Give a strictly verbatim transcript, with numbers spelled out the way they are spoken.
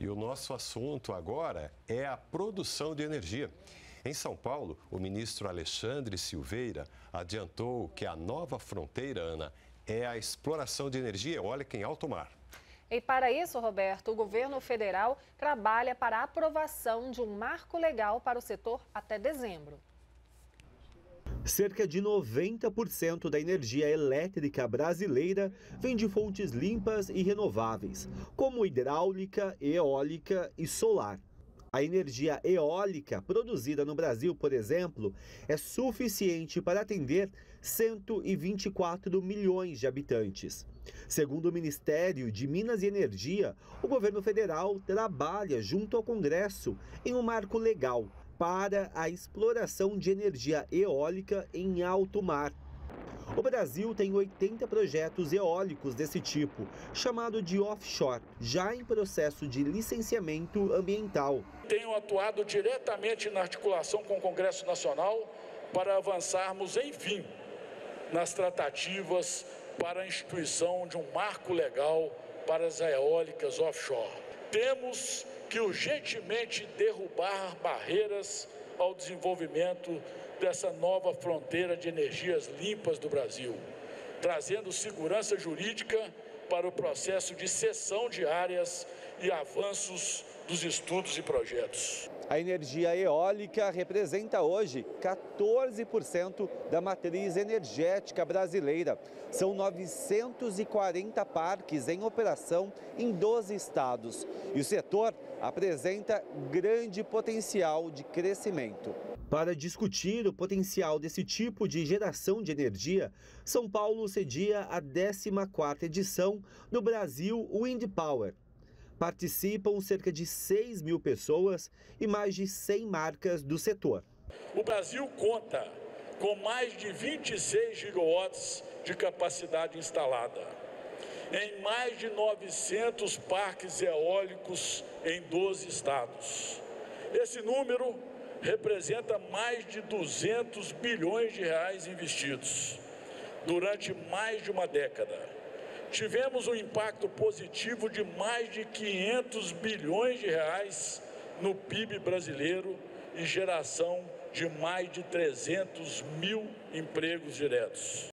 E o nosso assunto agora é a produção de energia. Em São Paulo, o ministro Alexandre Silveira adiantou que a nova fronteira, Ana, é a exploração de energia eólica em alto mar. E para isso, Roberto, o governo federal trabalha para a aprovação de um marco legal para o setor até dezembro. Cerca de noventa por cento da energia elétrica brasileira vem de fontes limpas e renováveis, como hidráulica, eólica e solar. A energia eólica produzida no Brasil, por exemplo, é suficiente para atender cento e vinte e quatro milhões de habitantes. Segundo o Ministério de Minas e Energia, o governo federal trabalha junto ao Congresso em um marco legal para a exploração de energia eólica em alto mar. O Brasil tem oitenta projetos eólicos desse tipo, chamado de offshore, já em processo de licenciamento ambiental. Tenho atuado diretamente na articulação com o Congresso Nacional para avançarmos, enfim, nas tratativas para a instituição de um marco legal para as eólicas offshore. Temos que urgentemente derrubar barreiras ao desenvolvimento dessa nova fronteira de energias limpas do Brasil, trazendo segurança jurídica para o processo de cessão de áreas e avanços dos estudos e projetos. A energia eólica representa hoje quatorze por cento da matriz energética brasileira. São novecentos e quarenta parques em operação em doze estados. E o setor apresenta grande potencial de crescimento. Para discutir o potencial desse tipo de geração de energia, São Paulo cedia a décima quarta edição do Brasil Wind Power. Participam cerca de seis mil pessoas e mais de cem marcas do setor. O Brasil conta com mais de vinte e seis gigawatts de capacidade instalada, em mais de novecentos parques eólicos em doze estados. Esse número representa mais de duzentos bilhões de reais investidos durante mais de uma década. Tivemos um impacto positivo de mais de quinhentos bilhões de reais no P I B brasileiro e geração de mais de trezentos mil empregos diretos.